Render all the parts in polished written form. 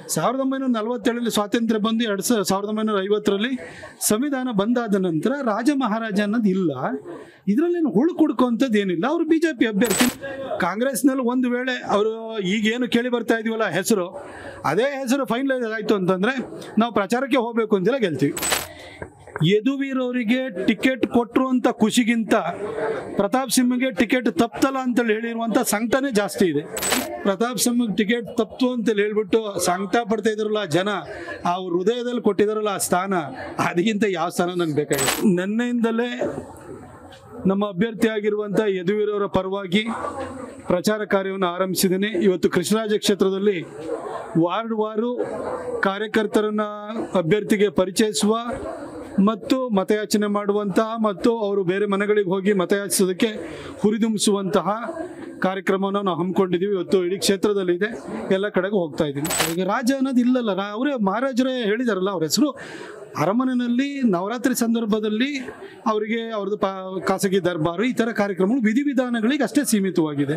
1947 ಸ್ವಾತಂತ್ರ್ಯ ಬಂದು 1950 ಸಂವಿಧಾನ ಬಂದಾದ ನಂತರ ರಾಜ ಮಹಾರಾಜ ಅನ್ನೋದು ಇಲ್ಲ. ಇದರಲ್ಲೇನು ಹುಡುಕುವಂಥದ್ದು ಏನಿಲ್ಲ. ಅವರು ಬಿಜೆಪಿ ಅಭ್ಯರ್ಥಿ. ಕಾಂಗ್ರೆಸ್ನಲ್ಲಿ ಒಂದು ವೇಳೆ ಅವರು ಈಗೇನು ಕೇಳಿ ಬರ್ತಾ ಇದೀವಲ್ಲ ಹೆಸರು, ಅದೇ ಹೆಸರು ಫೈನಲೈಸ್ ಆಯಿತು ಅಂತಂದರೆ ನಾವು ಪ್ರಚಾರಕ್ಕೆ ಹೋಗಬೇಕು ಅಂತೆಲ್ಲ ಗೆಲ್ತೀವಿ. ಯದುವೀರ್ ಅವರಿಗೆ ಟಿಕೆಟ್ ಕೊಟ್ಟರು ಅಂತ ಖುಷಿಗಿಂತ ಪ್ರತಾಪ್ ಸಿಂಹಗೆ ಟಿಕೆಟ್ ತಪ್ಪಲ್ಲ ಅಂತೇಳಿ ಹೇಳಿರುವಂಥ ಸಂಕಟನೇ ಜಾಸ್ತಿ ಇದೆ. ಪ್ರತಾಪ್ ಸಿಂಹಗೆ ಟಿಕೆಟ್ ತಪ್ಪು ಅಂತೇಳಿ ಹೇಳ್ಬಿಟ್ಟು ಸಂಕಟ ಪಡ್ತಾ ಇದ್ರಲ್ಲ ಜನ, ಅವ್ರ ಹೃದಯದಲ್ಲಿ ಕೊಟ್ಟಿದಾರಲ್ಲ ಆ ಸ್ಥಾನ, ಅದಕ್ಕಿಂತ ಯಾವ ಸ್ಥಾನ ನನಗೆ ಬೇಕಾಗಿದೆ. ನಿನ್ನೆಯಿಂದಲೇ ನಮ್ಮ ಅಭ್ಯರ್ಥಿ ಆಗಿರುವಂಥ ಯದುವೀರ್ ಅವರ ಪರವಾಗಿ ಪ್ರಚಾರ ಕಾರ್ಯವನ್ನು ಆರಂಭಿಸಿದ್ದೀನಿ. ಇವತ್ತು ಕೃಷ್ಣರಾಜ ಕ್ಷೇತ್ರದಲ್ಲಿ ವಾರ್ಡು ಕಾರ್ಯಕರ್ತರನ್ನ ಅಭ್ಯರ್ಥಿಗೆ ಪರಿಚಯಿಸುವ ಮತ್ತು ಮತಯಾಚನೆ ಮಾಡುವಂತಹ ಮತ್ತು ಅವರು ಬೇರೆ ಮನೆಗಳಿಗೆ ಹೋಗಿ ಮತಯಾಚಿಸೋದಕ್ಕೆ ಹುರಿದುಂಬಿಸುವಂತಹ ಕಾರ್ಯಕ್ರಮವನ್ನು ನಾವು ಹಮ್ಮಿಕೊಂಡಿದ್ದೀವಿ. ಇವತ್ತು ಇಡೀ ಕ್ಷೇತ್ರದಲ್ಲಿದೆ, ಎಲ್ಲ ಕಡೆಗೂ ಹೋಗ್ತಾ ಇದ್ದೀನಿ. ಈಗ ರಾಜ ಅನ್ನೋದು ಇಲ್ಲಲ್ಲ, ಅವರೇ ಮಹಾರಾಜರೇ ಹೇಳಿದಾರಲ್ಲ, ಅವ್ರ ಹೆಸರು. ಅರಮನೆಯಲ್ಲಿ ನವರಾತ್ರಿ ಸಂದರ್ಭದಲ್ಲಿ ಅವರಿಗೆ ಅವ್ರದ್ದು ಖಾಸಗಿ ದರ್ಬಾರು, ಈ ಥರ ಕಾರ್ಯಕ್ರಮಗಳು ವಿಧಿವಿಧಾನಗಳಿಗೆ ಅಷ್ಟೇ ಸೀಮಿತವಾಗಿದೆ.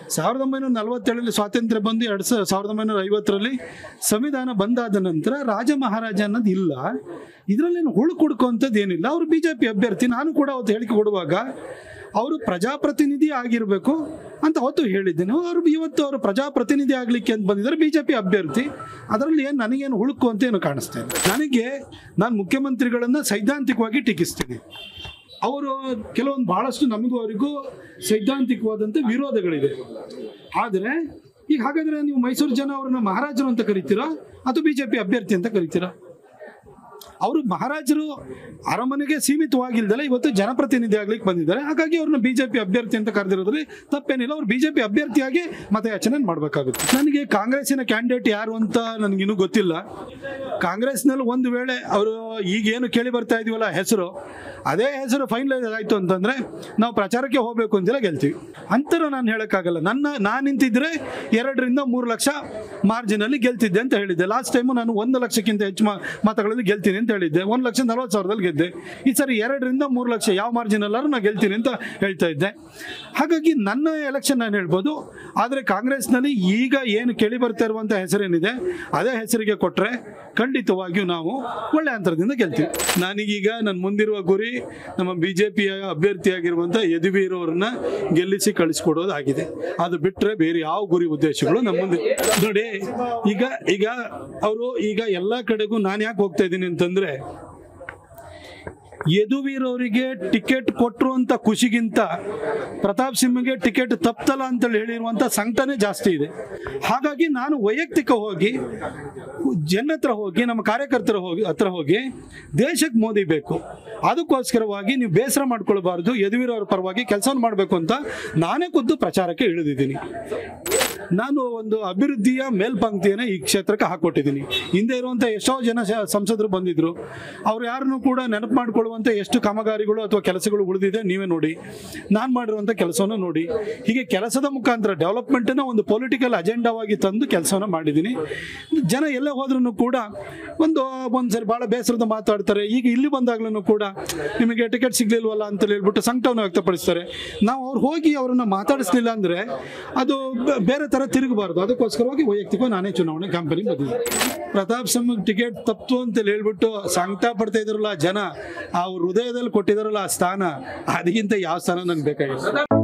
1947 ಸ್ವಾತಂತ್ರ್ಯ ಬಂದು 1950 ಸಂವಿಧಾನ ಬಂದಾದ ನಂತರ ರಾಜ ಮಹಾರಾಜ ಅನ್ನೋದು ಇಲ್ಲ. ಇದರಲ್ಲೇನು ಹುಡುಕುವಂಥದ್ದು ಏನಿಲ್ಲ. ಅವರು ಬಿಜೆಪಿ ಅಭ್ಯರ್ಥಿ. ನಾನು ಕೂಡ ಅವತ್ತು ಹೇಳಿಕೆ ಕೊಡುವಾಗ ಅವರು ಪ್ರಜಾಪ್ರತಿನಿಧಿ ಆಗಿರಬೇಕು ಅಂತ ಅವತ್ತು ಹೇಳಿದ್ದೇನೆ. ಇವತ್ತು ಅವರು ಪ್ರಜಾಪ್ರತಿನಿಧಿ ಆಗಲಿಕ್ಕೆ ಅಂತ ಬಂದಿದ್ದಾರೆ, ಬಿಜೆಪಿ ಅಭ್ಯರ್ಥಿ. ಅದರಲ್ಲಿ ಏನು ನನಗೇನು ಹುಡುಕು ಅಂತ ಏನು ಕಾಣಿಸ್ತಾ ಇದೆ. ನಾನು ಮುಖ್ಯಮಂತ್ರಿಗಳನ್ನು ಸೈದ್ಧಾಂತಿಕವಾಗಿ ಟೀಕಿಸ್ತೀನಿ. ಅವರು ಕೆಲವೊಂದು ಬಹಳಷ್ಟು ನಮಗೂ ಅವರಿಗೂ ಸೈದ್ಧಾಂತಿಕವಾದಂಥ ವಿರೋಧಗಳಿದೆ. ಆದರೆ ಈಗ ಹಾಗಾದರೆ ನೀವು ಮೈಸೂರು ಜನ ಅವ್ರನ್ನ ಮಹಾರಾಜರು ಅಂತ ಕರಿತೀರಾ ಅಥವಾ ಬಿಜೆಪಿ ಅಭ್ಯರ್ಥಿ ಅಂತ ಕರಿತೀರಾ? ಅವರು ಮಹಾರಾಜರು ಅರಮನೆಗೆ ಸೀಮಿತವಾಗಿಲ್ದಲ್ಲ ಇವತ್ತು ಜನಪ್ರತಿನಿಧಿ ಆಗ್ಲಿಕ್ಕೆ ಬಂದಿದ್ದಾರೆ. ಹಾಗಾಗಿ ಅವ್ರನ್ನ ಬಿಜೆಪಿ ಅಭ್ಯರ್ಥಿ ಅಂತ ಕರೆದಿರೋದ್ರಲ್ಲಿ ತಪ್ಪೇನಿಲ್ಲ. ಅವ್ರು ಬಿಜೆಪಿ ಅಭ್ಯರ್ಥಿಯಾಗಿ ಮತಯಾಚನೆ ಮಾಡಬೇಕಾಗುತ್ತೆ. ನನಗೆ ಕಾಂಗ್ರೆಸ್ಸಿನ ಕ್ಯಾಂಡಿಡೇಟ್ ಯಾರು ಅಂತ ನನಗಿನ್ನೂ ಗೊತ್ತಿಲ್ಲ. ಕಾಂಗ್ರೆಸ್ನಲ್ಲಿ ಒಂದು ವೇಳೆ ಅವರು ಈಗೇನು ಕೇಳಿ ಬರ್ತಾ ಇದೀವಲ್ಲ ಹೆಸರು, ಅದೇ ಹೆಸರು ಫೈನಲೈಸ್ ಆಯಿತು ಅಂತಂದರೆ ನಾವು ಪ್ರಚಾರಕ್ಕೆ ಹೋಗಬೇಕು ಅಂತೆಲ್ಲ ಗೆಲ್ತೀವಿ. ಅಂತರ ನಾನು ಹೇಳೋಕ್ಕಾಗಲ್ಲ. ನಾನು ನಿಂತಿದ್ರೆ 2 ರಿಂದ 3 ಲಕ್ಷ ಮಾರ್ಜಿನಲ್ಲಿ ಗೆಲ್ತಿದ್ದೆ ಅಂತ ಹೇಳಿದ್ದೆ. ಲಾಸ್ಟ್ ಟೈಮು ನಾನು 1 ಲಕ್ಷಕ್ಕಿಂತ ಹೆಚ್ಚು ಮತಗಳಲ್ಲಿ ಗೆಲ್ತೀನಿ ಅಂತ ಹೇಳಿದ್ದೆ. 1,40,000 ಗೆದ್ದೆ. ಈ ಸರಿ 2 ರಿಂದ 3 ಲಕ್ಷ ಯಾವ ಮಾರ್ಜಿನಲ್ಲಾರು ನಾನು ಗೆಲ್ತೀನಿ ಅಂತ ಹೇಳ್ತಾ ಇದ್ದೆ. ಹಾಗಾಗಿ ನನ್ನ ಎಲೆಕ್ಷನ್ ನಾನು ಹೇಳ್ಬೋದು. ಆದರೆ ಕಾಂಗ್ರೆಸ್ನಲ್ಲಿ ಈಗ ಏನು ಕೇಳಿ ಬರ್ತಾ ಇರುವಂಥ ಹೆಸರೇನಿದೆ ಅದೇ ಹೆಸರಿಗೆ ಕೊಟ್ಟರೆ ಖಂಡಿತವಾಗಿಯೂ ನಾವು ಒಳ್ಳೆ ಅಂತರದಿಂದ ಗೆಲ್ತೀವಿ. ನಾನೀಗೀಗ ನನ್ನ ಮುಂದಿರುವ ಗುರಿ ನಮ್ಮ ಬಿಜೆಪಿಯ ಅಭ್ಯರ್ಥಿಯಾಗಿರುವಂಥ ಯದುವೀರ್ ಅವರನ್ನ ಗೆಲ್ಲಿಸಿ ಕಳಿಸ್ಕೊಡೋದಾಗಿದೆ. ಅದು ಬಿಟ್ಟರೆ ಬೇರೆ ಯಾವ ಗುರಿ ಉದ್ದೇಶಗಳು ನಮ್ಮ ಮುಂದೆ ನೋಡಿ. ಈಗ ಅವರು ಈಗ ಎಲ್ಲ ಕಡೆಗೂ ನಾನು ಯಾಕೆ ಹೋಗ್ತಾ ಇದ್ದೀನಿ ಅಂತಂದ್ರೆ, ಯದುವೀರ್ ಅವರಿಗೆ ಟಿಕೆಟ್ ಕೊಟ್ಟರು ಅಂತ ಖುಷಿಗಿಂತ ಪ್ರತಾಪ್ ಸಿಂಹಗೆ ಟಿಕೆಟ್ ತಪ್ಪಲ್ಲ ಅಂತೇಳಿ ಹೇಳಿರುವಂಥ ಸಂಕಟನೇ ಜಾಸ್ತಿ ಇದೆ. ಹಾಗಾಗಿ ನಾನು ವೈಯಕ್ತಿಕ ಹೋಗಿ ಜನರ ಹೋಗಿ ನಮ್ಮ ಕಾರ್ಯಕರ್ತರ ಹತ್ರ ಹೋಗಿ ದೇಶಕ್ಕೆ ಮೋದಿ ಬೇಕು, ಅದಕ್ಕೋಸ್ಕರವಾಗಿ ನೀವು ಬೇಸರ ಮಾಡ್ಕೊಳ್ಬಾರ್ದು, ಯದುವೀರ್ ಅವರ ಪರವಾಗಿ ಕೆಲಸವನ್ನು ಮಾಡಬೇಕು ಅಂತ ನಾನೇ ಖುದ್ದು ಪ್ರಚಾರಕ್ಕೆ ಇಳಿದಿದ್ದೀನಿ. ನಾನು ಒಂದು ಅಭಿವೃದ್ಧಿಯ ಮೇಲ್ಪಂಕ್ತಿಯನ್ನು ಈ ಕ್ಷೇತ್ರಕ್ಕೆ ಹಾಕೊಟ್ಟಿದ್ದೀನಿ. ಹಿಂದೆ ಇರುವಂಥ ಎಷ್ಟೋ ಜನ ಸಂಸದರು ಬಂದಿದ್ರು, ಅವ್ರು ಯಾರನ್ನೂ ಕೂಡ ನೆನಪು ಮಾಡ್ಕೊಳ್ಳುವಂಥ ಎಷ್ಟು ಕಾಮಗಾರಿಗಳು ಅಥವಾ ಕೆಲಸಗಳು ಉಳಿದಿದೆ ನೀವೇ ನೋಡಿ. ನಾನು ಮಾಡಿರುವಂಥ ಕೆಲಸವನ್ನು ನೋಡಿ. ಹೀಗೆ ಕೆಲಸದ ಮುಖಾಂತರ ಡೆವಲಪ್ಮೆಂಟನ್ನು ಒಂದು ಪೊಲಿಟಿಕಲ್ ಅಜೆಂಡಾವಾಗಿ ತಂದು ಕೆಲಸವನ್ನು ಮಾಡಿದ್ದೀನಿ. ಜನ ಎಲ್ಲೇ ಹೋದ್ರೂ ಕೂಡ ಒಂದ್ಸರಿ ಭಾಳ ಬೇಸರದ ಮಾತಾಡ್ತಾರೆ. ಈಗ ಇಲ್ಲಿ ಬಂದಾಗ್ಲೂ ಕೂಡ ನಿಮಗೆ ಟಿಕೆಟ್ ಸಿಗ್ಲಿಲ್ವಲ್ಲ ಅಂತ ಹೇಳ್ಬಿಟ್ಟು ಸಂಕಟವನ್ನು ವ್ಯಕ್ತಪಡಿಸ್ತಾರೆ. ನಾವು ಅವ್ರು ಹೋಗಿ ಅವರನ್ನು ಮಾತಾಡಿಸ್ಲಿಲ್ಲ ಅಂದರೆ ಅದು ಬೇರೆ ಥರ ತಿರುಗಬಾರ್ದು. ಅದಕ್ಕೋಸ್ಕರವಾಗಿ ವೈಯಕ್ತಿಕವಾಗಿ ನಾನೇ ಚುನಾವಣೆ ಕ್ಯಾಂಪೇನಿಗೆ ಬಂದಿದ್ದೆ. ಪ್ರತಾಪ್ ಸಿಂಹಗೆ ಟಿಕೆಟ್ ತಪ್ಪು ಅಂತೇಳಿ ಹೇಳ್ಬಿಟ್ಟು ಸಂಕಟ ಪಡ್ತಾ ಇದ್ರಲ್ಲ ಜನ, ಅವ್ರ ಹೃದಯದಲ್ಲಿ ಕೊಟ್ಟಿದಾರಲ್ಲ ಆ ಸ್ಥಾನ, ಅದಕ್ಕಿಂತ ಯಾವ ಸ್ಥಾನ ನನಗೆ ಬೇಕಾಗಿಲ್ಲ.